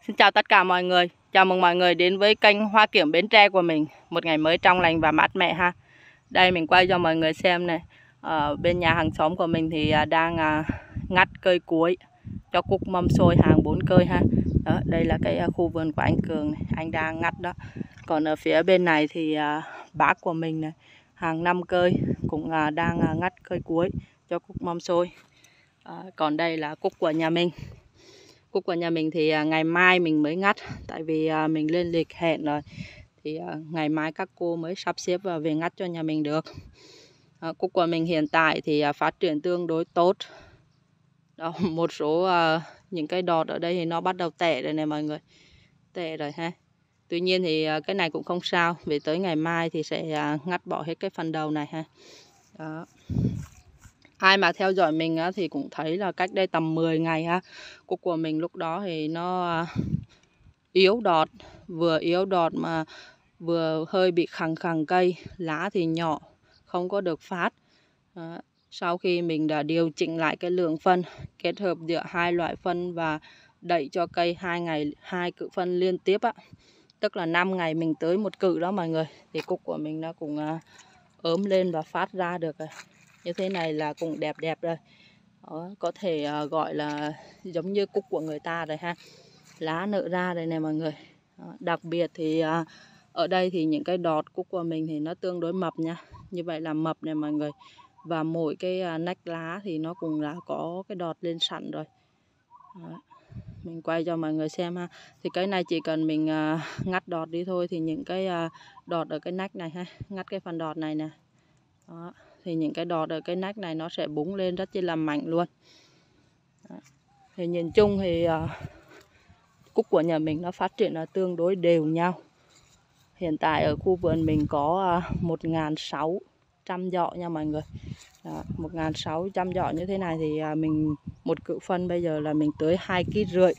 Xin chào tất cả mọi người. Chào mừng mọi người đến với kênh Hoa Kiểng Bến Tre của mình. Một ngày mới trong lành và mát mẻ ha. Đây mình quay cho mọi người xem này. Ở bên nhà hàng xóm của mình thì đang ngắt cây cuối cho cúc mâm xôi hàng 4 cây ha. Đó, đây là cái khu vườn của anh Cường này, anh đang ngắt đó. Còn ở phía bên này thì bác của mình này, hàng 5 cây cũng đang ngắt cây cuối cho cúc mâm xôi. Còn đây là cúc của nhà mình. Cúc của nhà mình thì ngày mai mình mới ngắt. Tại vì mình lên lịch hẹn rồi. Thì ngày mai các cô mới sắp xếp và về ngắt cho nhà mình được. Cúc của mình hiện tại thì phát triển tương đối tốt. Đó, một số những cái đọt ở đây thì nó bắt đầu tẻ rồi này mọi người. Tẻ rồi ha. Tuy nhiên thì cái này cũng không sao. Vì tới ngày mai thì sẽ ngắt bỏ hết cái phần đầu này ha. Đó. Ai mà theo dõi mình thì cũng thấy là cách đây tầm 10 ngày ha, cúc của mình lúc đó thì nó yếu đọt, vừa yếu đọt mà vừa hơi bị khẳng khẳng cây, lá thì nhỏ, không có được phát. Sau khi mình đã điều chỉnh lại cái lượng phân, kết hợp giữa hai loại phân và đẩy cho cây 2 cự phân liên tiếp á, tức là 5 ngày mình tưới một cự đó mọi người, thì cúc của mình nó cũng ốm lên và phát ra được rồi. Như thế này là cũng đẹp đẹp rồi. Đó, có thể gọi là giống như cúc của người ta rồi ha. Lá nở ra đây này mọi người. Đó, đặc biệt thì ở đây thì những cái đọt cúc của mình thì nó tương đối mập nha. Như vậy là mập này mọi người. Và mỗi cái nách lá thì nó cũng là có cái đọt lên sẵn rồi. Đó, mình quay cho mọi người xem ha. Thì cái này chỉ cần mình ngắt đọt đi thôi. Thì những cái đọt ở cái nách này ha, ngắt cái phần đọt này nè. Đó, thì những cái đọt ở cái nách này nó sẽ búng lên rất là mạnh luôn. Đó. Thì nhìn chung thì cúc của nhà mình nó phát triển là tương đối đều nhau. Hiện tại ở khu vườn mình có 1.600 giỏ nha mọi người. 1.600 giỏ như thế này thì mình một cự phân bây giờ là mình tưới 2,5 kg.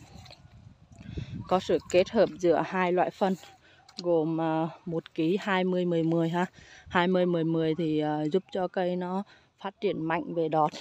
Có sự kết hợp giữa hai loại phân gồm 1 kg 20 10 10 ha. 20 10 10 thì giúp cho cây nó phát triển mạnh về đọt.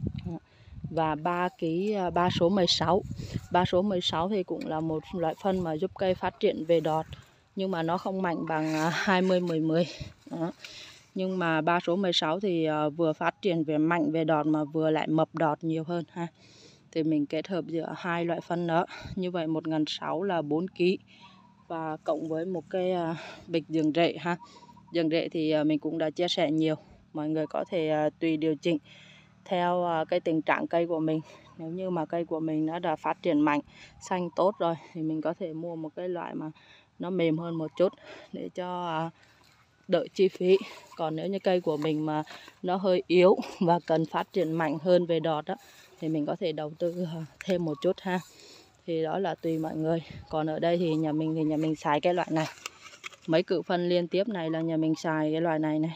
Và 3 kg 3 số 16. 3 số 16 thì cũng là một loại phân mà giúp cây phát triển về đọt, nhưng mà nó không mạnh bằng 20 10 10. Đó. Nhưng mà 3 số 16 thì vừa phát triển về mạnh về đọt mà vừa lại mập đọt nhiều hơn ha. Thì mình kết hợp giữa hai loại phân đó. Như vậy 1.600 là 4 kg. Và cộng với một cái bịch giường rễ ha. Giường rễ thì mình cũng đã chia sẻ nhiều. Mọi người có thể tùy điều chỉnh theo cái tình trạng cây của mình. Nếu như mà cây của mình nó đã phát triển mạnh, xanh tốt rồi thì mình có thể mua một cái loại mà nó mềm hơn một chút để cho đỡ chi phí. Còn nếu như cây của mình mà nó hơi yếu và cần phát triển mạnh hơn về đọt đó, thì mình có thể đầu tư thêm một chút ha. Thì đó là tùy mọi người. Còn ở đây thì nhà mình xài cái loại này. Mấy cự phân liên tiếp này là nhà mình xài cái loại này này.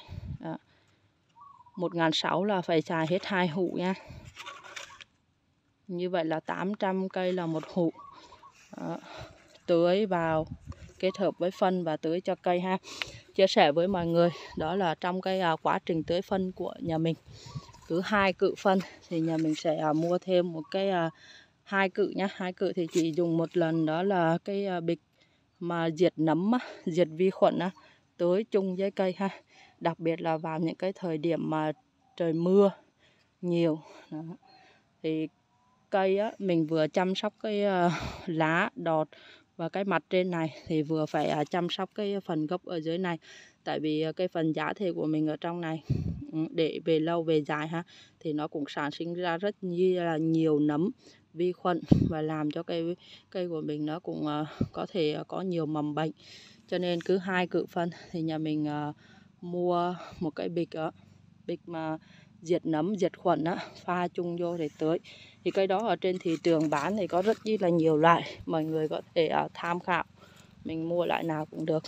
1.600 là phải xài hết 2 hũ nha. Như vậy là 800 cây là một hũ. Đó. Tưới vào kết hợp với phân và tưới cho cây ha. Chia sẻ với mọi người đó là trong cái quá trình tưới phân của nhà mình, cứ 2 cự phân thì nhà mình sẽ mua thêm một cái 2 cự nhá. 2 cự thì chỉ dùng một lần, đó là cái bịch mà diệt nấm, diệt vi khuẩn tưới chung với cây ha. Đặc biệt là vào những cái thời điểm mà trời mưa nhiều. Đó. Thì cây mình vừa chăm sóc cái lá, đọt và cái mặt trên này, thì vừa phải chăm sóc cái phần gốc ở dưới này. Tại vì cái phần giá thể của mình ở trong này để về lâu về dài ha, thì nó cũng sản sinh ra rất là nhiều nấm, vi khuẩn và làm cho cây của mình nó cũng có thể có nhiều mầm bệnh. Cho nên cứ 2 cự phân thì nhà mình mua một cái bịch mà diệt nấm, diệt khuẩn pha chung vô để tưới. Thì cái đó ở trên thị trường bán thì có rất là nhiều loại, mọi người có thể tham khảo, mình mua loại nào cũng được.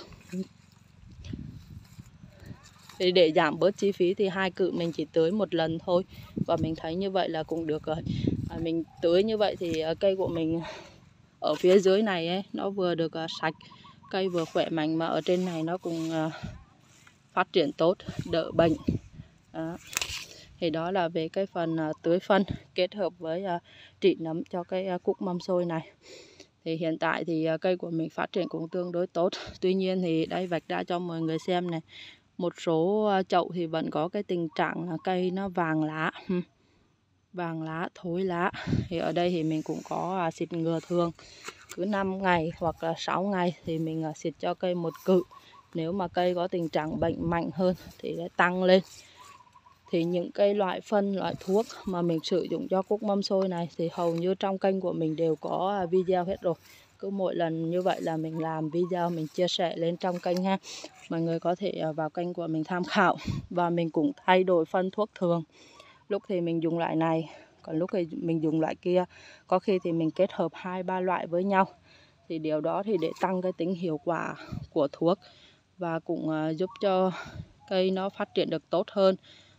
Thì để giảm bớt chi phí thì 2 cự mình chỉ tưới một lần thôi, và mình thấy như vậy là cũng được rồi. Mình tưới như vậy thì cây của mình ở phía dưới này ấy, nó vừa được sạch, cây vừa khỏe mạnh, mà ở trên này nó cũng phát triển tốt, đỡ bệnh. Đó. Thì đó là về cái phần tưới phân kết hợp với trị nấm cho cái cúc mâm xôi này. Thì hiện tại thì cây của mình phát triển cũng tương đối tốt. Tuy nhiên thì đây vạch ra cho mọi người xem này, một số chậu thì vẫn có cái tình trạng là cây nó vàng lá, vàng lá, thối lá. Thì ở đây thì mình cũng có xịt ngừa thường, cứ 5 ngày hoặc là 6 ngày thì mình xịt cho cây một cự. Nếu mà cây có tình trạng bệnh mạnh hơn thì sẽ tăng lên. Thì những cái loại phân, loại thuốc mà mình sử dụng cho cúc mâm xôi này thì hầu như trong kênh của mình đều có video hết rồi. Cứ mỗi lần như vậy là mình làm video, mình chia sẻ lên trong kênh ha. Mọi người có thể vào kênh của mình tham khảo. Và mình cũng thay đổi phân thuốc thường. Lúc thì mình dùng loại này, còn lúc thì mình dùng loại kia. Có khi thì mình kết hợp 2-3 loại với nhau. Thì điều đó thì để tăng cái tính hiệu quả của thuốc. Và cũng giúp cho cây nó phát triển được tốt hơn.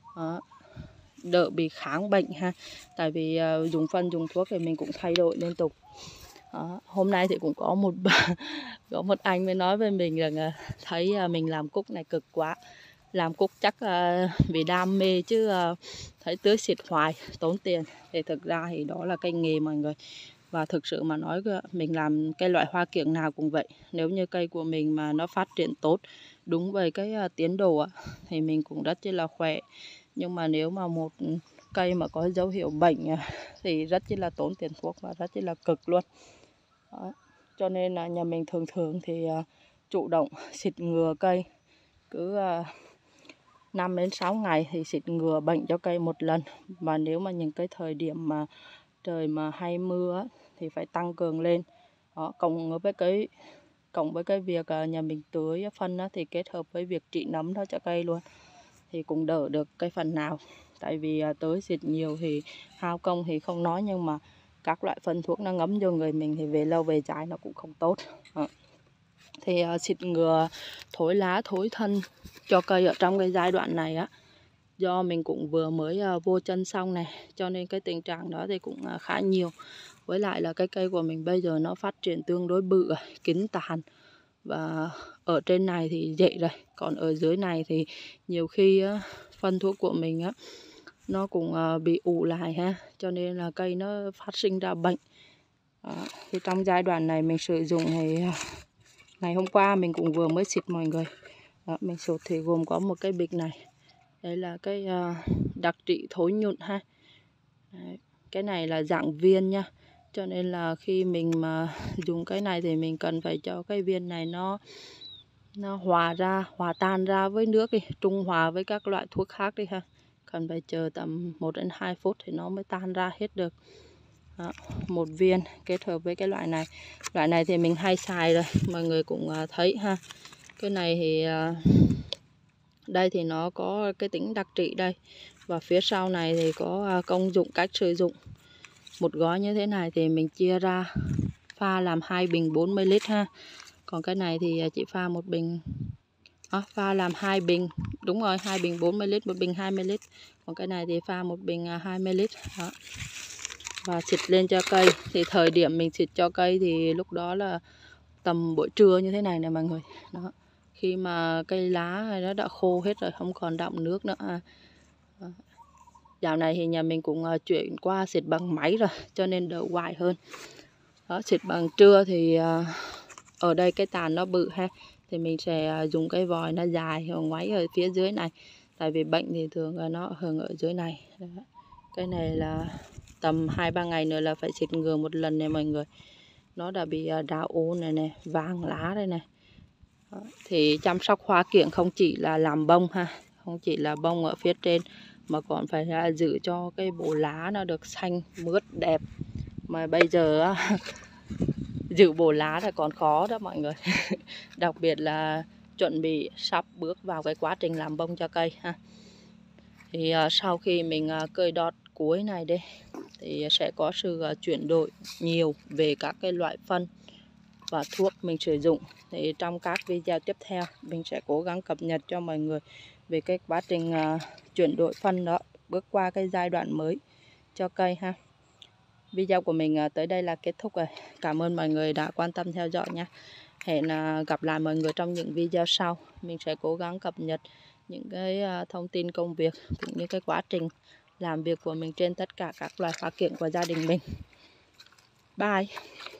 Đỡ bị kháng bệnh ha. Tại vì dùng phân dùng thuốc thì mình cũng thay đổi liên tục. Hôm nay thì cũng có một anh mới nói với mình rằng thấy mình làm cúc này cực quá. Làm cúc chắc vì đam mê chứ thấy tưới xịt hoài tốn tiền. Thì thực ra thì đó là cây nghề mọi người. Và thực sự mà nói mình làm cái loại hoa kiểng nào cũng vậy. Nếu như cây của mình mà nó phát triển tốt đúng với cái tiến độ thì mình cũng rất là khỏe. Nhưng mà nếu mà một cây mà có dấu hiệu bệnh thì rất là tốn tiền thuốc và rất là cực luôn. Đó. Cho nên là nhà mình thường thì chủ động xịt ngừa cây. Cứ 5 đến 6 ngày thì xịt ngừa bệnh cho cây một lần. Và nếu mà những cái thời điểm mà trời mà hay mưa thì phải tăng cường lên. Đó, cộng với cái việc nhà mình tưới phân thì kết hợp với việc trị nấm đó cho cây luôn. Thì cũng đỡ được cái phần nào. Tại vì tưới xịt nhiều thì hao công thì không nói, nhưng mà các loại phân thuốc nó ngấm vô người mình thì về lâu về dài nó cũng không tốt. Thì xịt ngừa thối lá, thối thân cho cây ở trong cái giai đoạn này á, do mình cũng vừa mới vô chân xong này, cho nên cái tình trạng đó thì cũng khá nhiều. Với lại là cái cây của mình bây giờ nó phát triển tương đối bự, kín tàn. Và ở trên này thì dậy rồi, còn ở dưới này thì nhiều khi phân thuốc của mình á nó cũng bị ù lại ha, cho nên là cây nó phát sinh ra bệnh. Thì trong giai đoạn này mình sử dụng thì ngày hôm qua mình cũng vừa mới xịt mọi người. Mình xịt thì gồm có một cái bịch này, đây là cái đặc trị thối nhụn ha. Đấy, cái này là dạng viên nha, cho nên là khi mình mà dùng cái này thì mình cần phải cho cái viên này nó hòa tan ra với nước đi, trung hòa với các loại thuốc khác đi ha. Cần phải chờ tầm 1 đến 2 phút thì nó mới tan ra hết được. Đó, một viên kết hợp với cái loại này. Loại này thì mình hay xài rồi, mọi người cũng thấy ha. Cái này thì đây thì nó có cái tính đặc trị đây. Và phía sau này thì có công dụng, cách sử dụng. Một gói như thế này thì mình chia ra pha làm 2 bình 40 lít ha. Còn cái này thì chỉ pha một bình, pha làm 2 bình, đúng rồi, 2 bình 40 lít, một bình 20 lít. Còn cái này thì pha một bình 20 lít. Đó. Và xịt lên cho cây. Thì thời điểm mình xịt cho cây thì lúc đó là tầm buổi trưa như thế này nè mọi người. Đó. Khi mà cây lá nó đã khô hết rồi, không còn đọng nước nữa. Dạo này thì nhà mình cũng chuyển qua xịt bằng máy rồi, cho nên đỡ hoài hơn. Đó, xịt bằng trưa thì ở đây cái tàn nó bự ha, thì mình sẽ dùng cái vòi nó dài hoặc ngoáy ở phía dưới này. Tại vì bệnh thì thường là nó thường ở dưới này. Đó. Cái này là tầm 2-3 ngày nữa là phải xịt ngừa một lần này mọi người. Nó đã bị đào ố này, vàng lá đây này. Đó. Thì chăm sóc hoa kiểng không chỉ là làm bông ha, không chỉ là bông ở phía trên, mà còn phải giữ cho cái bộ lá nó được xanh mướt đẹp. Mà bây giờ giữ bộ lá là còn khó đó mọi người. Đặc biệt là chuẩn bị sắp bước vào cái quá trình làm bông cho cây ha. Thì sau khi mình cơi đọt cuối này đây thì sẽ có sự chuyển đổi nhiều về các cái loại phân và thuốc mình sử dụng. Thì trong các video tiếp theo mình sẽ cố gắng cập nhật cho mọi người về cái quá trình chuyển đổi phân đó, bước qua cái giai đoạn mới cho cây ha. Video của mình tới đây là kết thúc rồi. Cảm ơn mọi người đã quan tâm theo dõi nha. Hẹn gặp lại mọi người trong những video sau. Mình sẽ cố gắng cập nhật những cái thông tin công việc cũng như cái quá trình làm việc của mình trên tất cả các loài hoa kiểng của gia đình mình. Bye.